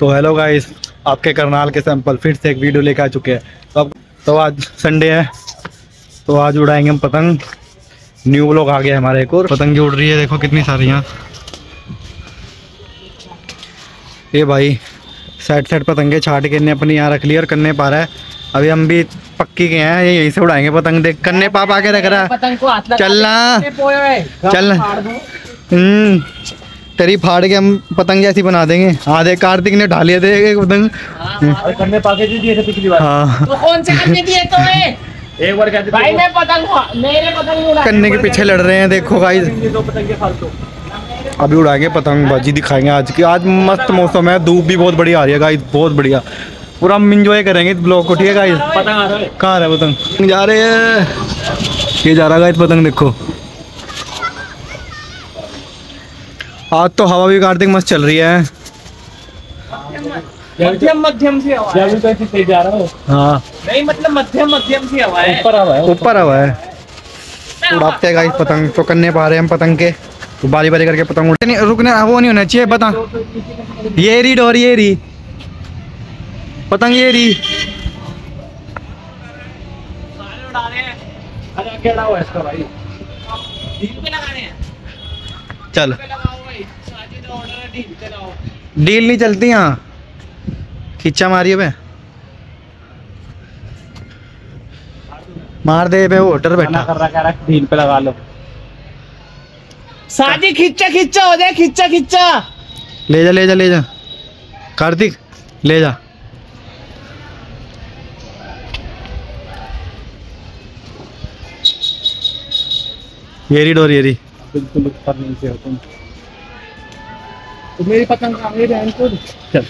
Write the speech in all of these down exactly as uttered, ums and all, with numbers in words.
तो hello guys, आपके करनाल के सैंपल फिर से एक वीडियो लेकर आ चुके हैं। तो अब तो आज संडे है, तो आज उड़ाएंगे हम पतंग। न्यू व्लॉग आ गया हमारे एक और। पतंग उड़ रही है, देखो कितनी सारी यहाँ। ये भाई साइड साइड पतंगे छाट के अपनी यहाँ रख ली और कन्ने पा रहा है। अभी हम भी पक्की के हैं, यहीं से उड़ाएंगे पतंग। देख कन्ने पा पा के रख रहा है। चलना चलना, हम्म तेरी फाड़ के हम पतंग जैसी बना देंगे। हाँ देख, कार्तिक ने ढालिए थे एक पतंग। हाँ, कन्ने पाके दिए थे पिछली बार। हाँ तो कौन से कन्ने दिए तुम्हें? एक बार कहते भाई मैं पतंग मेरे पतंग उड़ा कन्ने के पीछे लड़ रहे हैं। देखो गाइस, दो पतंगे फालतू। अभी उड़ाएंगे पतंग बाजी, दिखाएंगे आज की। आज मस्त मौसम है, धूप भी बहुत बढ़िया आ रही है गाइस, बहुत बढ़िया। पूरा हम इंजॉय करेंगे इस ब्लॉग को, ठीक है गाइस। पतंग आ रहा है, कहाँ है पतंग? जा रहे हैं, ये जा रहा गाइस पतंग। देखो आज तो हवा भी कार्तिक मस्त चल रही है। मध्यम मध्यम सी हवा है। तो ऐसे तेज जा रहा हो? हाँ नहीं मतलब मध्यम मध्यम सी हवा है। ऊपर हवा है, ऊपर हवा है। उड़ाते हैं गाइस पतंग। तो करने पा रहे हैं हम पतंग के, तो बारी बारी करके पतंग उड़ते नहीं, रुकने वो नहीं होना चाहिए। बता, ये री डोर, ये री पतंग, ये री सारे उड़ा रहे हैं। अरे अकेला हुआ इसका भाई, डील पे लगाने हैं। चल ऑर्डर है, डील पे लगाओ। डील नहीं चलती यहाँ, खिच्चा मारिए बे, मार दे बे। वो होटल बैठा कर रहा, कह रहा डील पे लगा लो। साजी खिच्चा खिच्चा हो जाए, खिच्चा खिच्चा। ले जा ले जा ले जा कार्तिक, ले जा। येरी डोर, येरी बिल्कुल ऊपर नीचे हो तुम। तो मेरी पतंग कहाँ है? बहन को चल,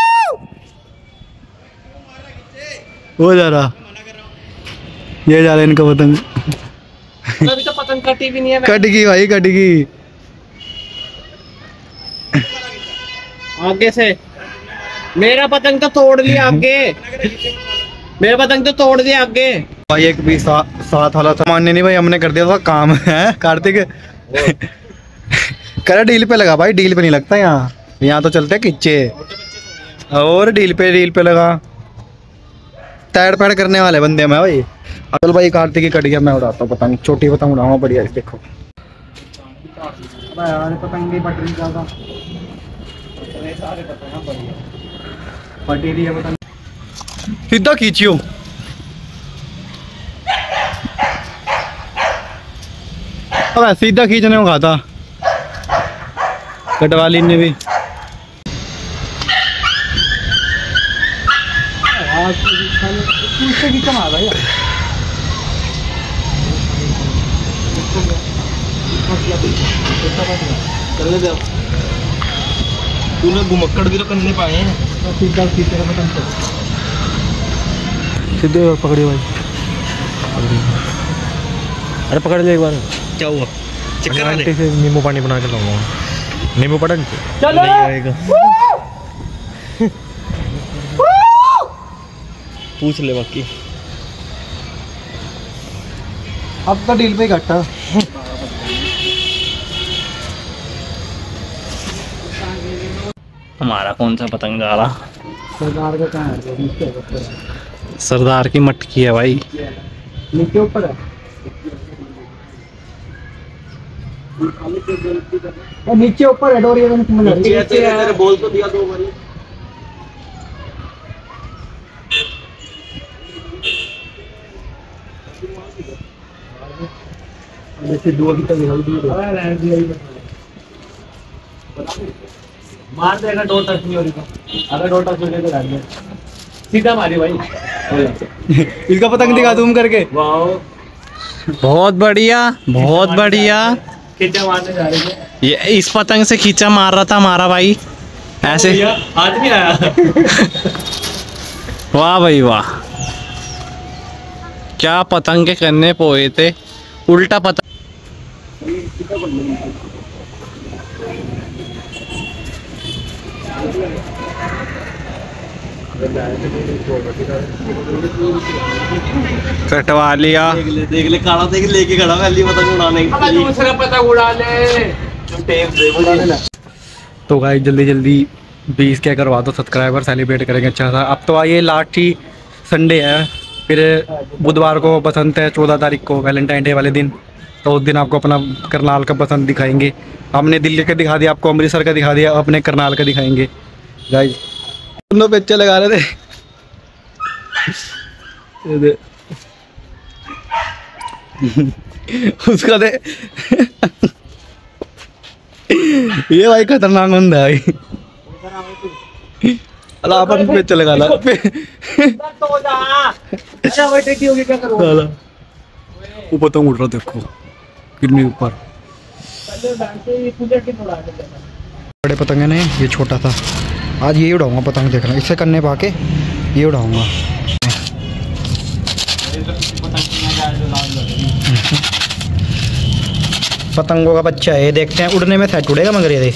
वो जा रहा, ये जा रहा है इनका पतंग। अभी तो पतंग कटी भी नहीं है। कट गई भाई, कट गई आगे से। मेरा पतंग तो तोड़ लिया आगे, मेरा पतंग तो तोड़ दिया आगे भाई। एक भी सा, साथ वाला था, मानने नहीं भाई, हमने कर दिया था काम है कार्तिक। कर डील पे लगा भाई, डील पे नहीं लगता यहाँ, यहाँ तो चलते खिच्चे। और डील पे डील पे लगा, तैड़ पैड़ करने वाले बंदे में भाई। असल भाई कार्तिक की कट गया, मैं उड़ाता हूँ पतंग। छोटी पतंग उड़ाऊंगा बढ़िया। देखो पतंग पटरी ज्यादा पटी रही है पतंग, सीधा खींचियो। अब सीधा खींचने को कहा था कटवाली ने भी। तूने घुमक्कड़ भी तो करने पाए हैं। सीधा सीधे सीधे पकड़िए भाई। अरे पकड़ ले एक बार। क्या हुआ? चक्कर से नींबू पानी बना के लाऊंगा। नींबू पड़न चलो पूछ ले बाकी। अब तो डील पे ही घटा। हमारा कौन सा पतंग जा रहा? सरदार का कहाँ है? सरदार की मटकी है भाई, नीचे ऊपर है। नीचे ऊपर है डोर, ये नीचे बोल तो दिया दो बारी। मार देगा, दो टच नहीं हो रही। अगर दो टच हो जाए तो डाल दे, सीधा मारी भाई। इसका पतंग दिखा तुम करके। वाह बहुत बढ़िया, बहुत बढ़िया। खींचा मारने जा रही है ये इस पतंग से खींचा मार रहा था हमारा भाई, ऐसे। आज नहीं आया। वाह भाई वाह, क्या पतंग के करने पोए थे। उल्टा पतंग। कटवा लिया। देख ले देख ले काला देख लेके खड़ा पहली पतंग उड़ाने के लिए। दूसरा पतंग उड़ा ले, टेप दे उड़ाने ना। तो गाइस जल्दी जल्दी बीस के करवा दो सब्सक्राइबर, सेलिब्रेट करेंगे अच्छा सा। अब तो आइए लास्ट ही संडे है, फिर बुधवार को बसंत है, चौदह तारीख को वैलेंटाइन डे वाले दिन, तो उस दिन आपको अपना करनाल का बसंत दिखाएंगे। हमने दिल्ली का दिखा दिया आपको, अमृतसर का दिखा दिया, अपने करनाल का दिखाएंगे गाइस। दोनों बच्चे लगा रहे थे उसका दे ये भाई खतरनाक बंदा है भाई। अल्लाह अपन पे चले गाला पे अच्छा वो टेटी होगी क्या करो? वो पतंग उड़ रहा देखो कितनी ऊपर। बड़े पतंग है ना, ये छोटा था। आज ये उड़ाऊंगा पतंग, देखना इससे करने पाके ये उड़ाऊंगा। पतंगों का बच्चा है, देखते हैं उड़ने में सेट उड़ेगा मगर ये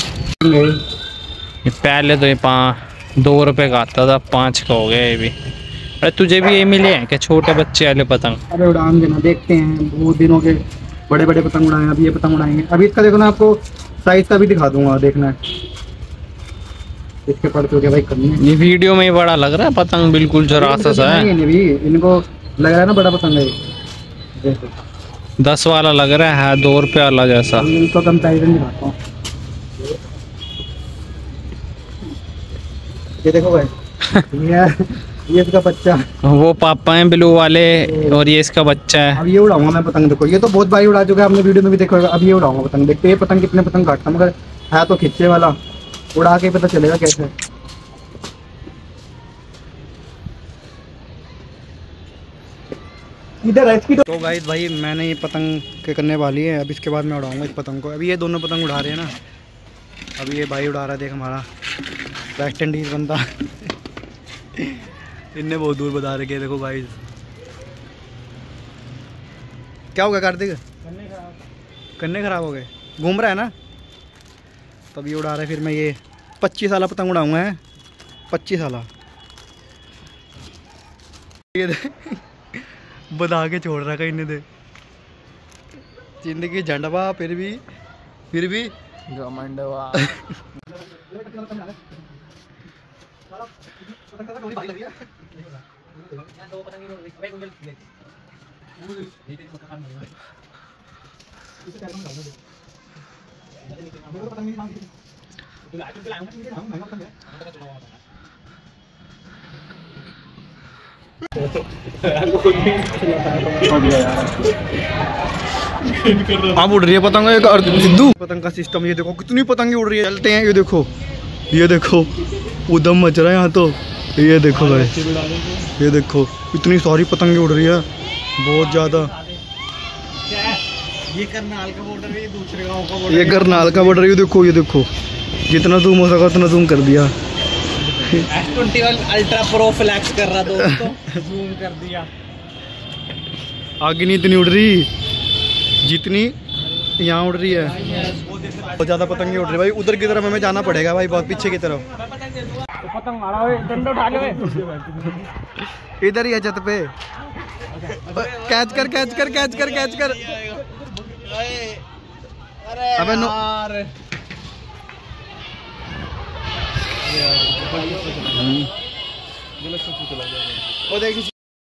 पहले तो ये पाँच दो रुपए का आता था, पाँच का हो गया ये भी। अरे तुझे भी ये मिले हैं क्या छोटे बच्चे वाले पतंग? अरे उड़ाएंगे ना, देखते हैं बहुत दिनों के बड़े बड़े पतंग उड़ाए, अभी ये पतंग उड़ाएंगे। अभी इसका देखो ना, आपको साइज का भी दिखा दूंगा, देखना है इसके पड़ते हो क्या भाई करनी है। ये वीडियो में ही बड़ा लग रहा है पतंग, बिल्कुल जरा सा है। भी इनको लग रहा है ना बड़ा पतंग है, दस वाला लग रहा है, दो रुपये वाला जैसा। इनको कंपैरिजन दिखाता हूँ, ये देखो भाई ये ये इसका बच्चा, वो पापा हैं ब्लू वाले और ये इसका बच्चा है। अब ये उड़ाऊंगा मैं पतंग, देखो ये तो बहुत बारी उड़ा चुका है आपने वीडियो में भी देखा होगा। अब ये उड़ाऊंगा पतंग, देखते हैं ये पतंग कितने पतंग काटता, मगर है तो खिंचे वाला, उड़ा के पता चलेगा कैसे। इधर है इसकी तो गाइस भाई मैंने ये पतंग के करने वाली है, अब इसके बाद मैं उड़ाऊंगा इस पतंग को। अभी ये दोनों पतंग उड़ा रहे हैं ना, अभी ये भाई उड़ा रहा है, देख हमारा वेस्ट इंडीज बंदा इनने बहुत दूर बता रखे, देखो गाइस। क्या हो गया कार्तिक? कन्ने खराब हो गए, घूम रहा है ना, तब ये उड़ा रहा है। फिर मैं ये पच्चीस वाला पतंग उड़ाऊंगा, है पच्चीस वाला ये बता के छोड़ रहा कहीं ने दे जिंदगी झंडवा, फिर भी फिर भी मंडवा आप उड़ रही है पतंग, एक सिद्धू पतंग का सिस्टम। ये देखो कितनी पतंगे उड़ रही है, चलते हैं। ये देखो ये देखो उदम मच रहा है यहाँ तो, ये देखो भाई, ये देखो इतनी सारी पतंगे उड़ रही है, बहुत ज्यादा। ये करनाल का बॉर्डर है, ये दूसरे गांव का बॉर्डर, ये करनाल का बॉर्डर। ये देखो ये देखो जितना जूम हो सका उतना जूम कर दिया। S twenty one ultra pro flex कर रहा दोस्तों, जूम कर दिया। आगे नहीं इतनी उड़ रही जितनी यहाँ उड़ रही है, बहुत ज़्यादा पतंगे उड़ रही है भाई। उधर की तरफ हमें जाना पड़ेगा भाई, बहुत पीछे की तरफ। पतंग मारा हुए, डंडा उठा लो। इधर ही है छत पे, कैच कर कैच कर कैच कर कैच कर। अबे नो वो देखिए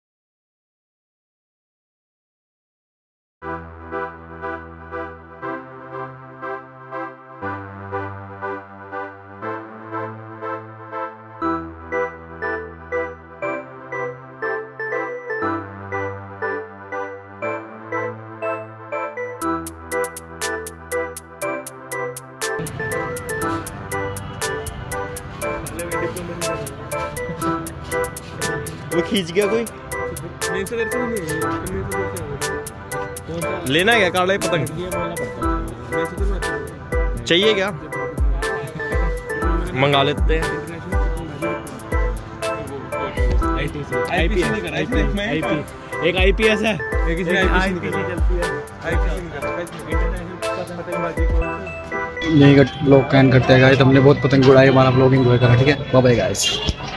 वो खींच गया कोई। लेना है क्या काला पतंग? चाहिए क्या? मंगा लेते हैं। एक आईपीएस है, एक यही ब्लॉग कैन करते हैं गाइस। हमने बहुत पतंग उड़ाई, हमारा ब्लॉगिंग हुआ करा, ठीक है। Bye bye guys.